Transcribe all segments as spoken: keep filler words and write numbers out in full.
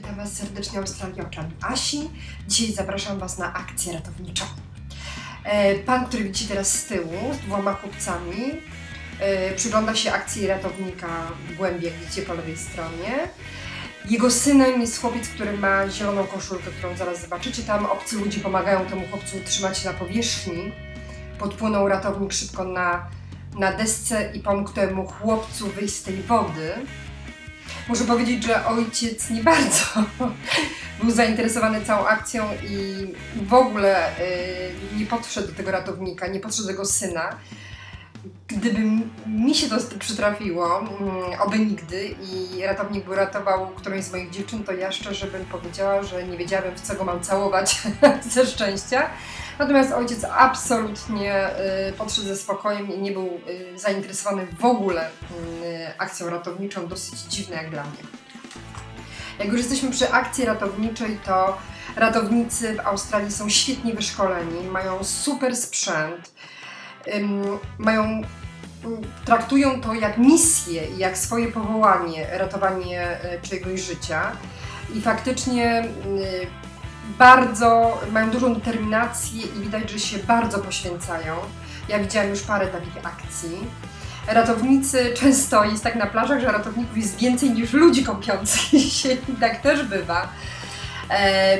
Witam Was serdecznie, Australia oczami Asi. Dzisiaj zapraszam Was na akcję ratowniczą. Pan, który widzicie teraz z tyłu, z dwoma chłopcami, przygląda się akcji ratownika w głębi, jak widzicie po lewej stronie. Jego synem jest chłopiec, który ma zieloną koszulkę, którą zaraz zobaczycie. Tam obcy ludzie pomagają temu chłopcu utrzymać się na powierzchni. Podpłynął ratownik szybko na, na desce i pomógł temu chłopcu wyjść z tej wody. Muszę powiedzieć, że ojciec nie bardzo był zainteresowany całą akcją i w ogóle yy, nie podszedł do tego ratownika, nie podszedł do tego syna. Gdyby mi się to przytrafiło, yy, oby nigdy, i ratownik by ratował którąś z moich dziewczyn, to ja szczerze bym powiedziała, że nie wiedziałabym, w co go mam całować ze szczęścia. Natomiast ojciec absolutnie y, podszedł ze spokojem i nie był y, zainteresowany w ogóle y, akcją ratowniczą, dosyć dziwne jak dla mnie. Jak już jesteśmy przy akcji ratowniczej, to ratownicy w Australii są świetnie wyszkoleni, mają super sprzęt, ym, mają, traktują to jak misję i jak swoje powołanie, ratowanie y, czyjegoś życia i faktycznie y, bardzo, mają dużą determinację i widać, że się bardzo poświęcają. Ja widziałam już parę takich akcji. Ratownicy, często jest tak na plażach, że ratowników jest więcej niż ludzi kąpiących się i tak też bywa. E,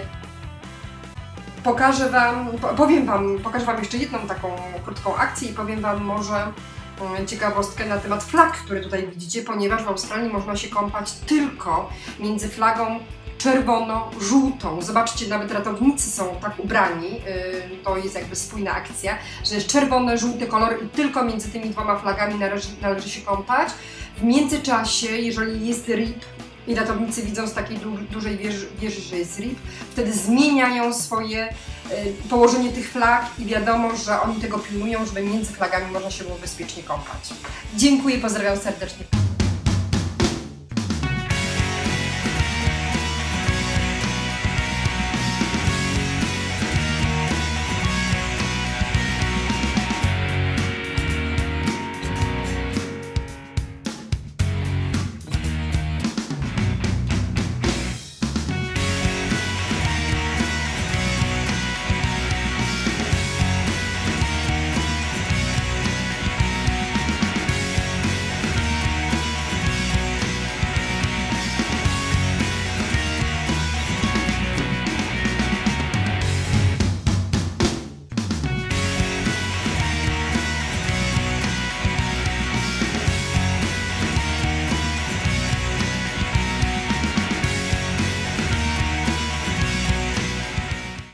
pokażę Wam, powiem Wam, pokażę Wam jeszcze jedną taką krótką akcję i powiem Wam może ciekawostkę na temat flag, które tutaj widzicie, ponieważ w Australii można się kąpać tylko między flagą czerwono-żółtą. Zobaczcie, nawet ratownicy są tak ubrani, yy, to jest jakby spójna akcja, że jest czerwony, żółty kolor i tylko między tymi dwoma flagami należy, należy się kąpać. W międzyczasie, jeżeli jest R I P i ratownicy widzą z takiej du dużej wieży, wieży, że jest R I P, wtedy zmieniają swoje yy, położenie tych flag i wiadomo, że oni tego pilnują, żeby między flagami można się było bezpiecznie kąpać. Dziękuję, pozdrawiam serdecznie.